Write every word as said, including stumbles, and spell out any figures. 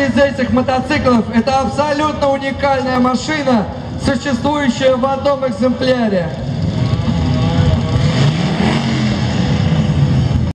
Каждый из этих мотоциклов – это абсолютно уникальная машина, существующая в одном экземпляре.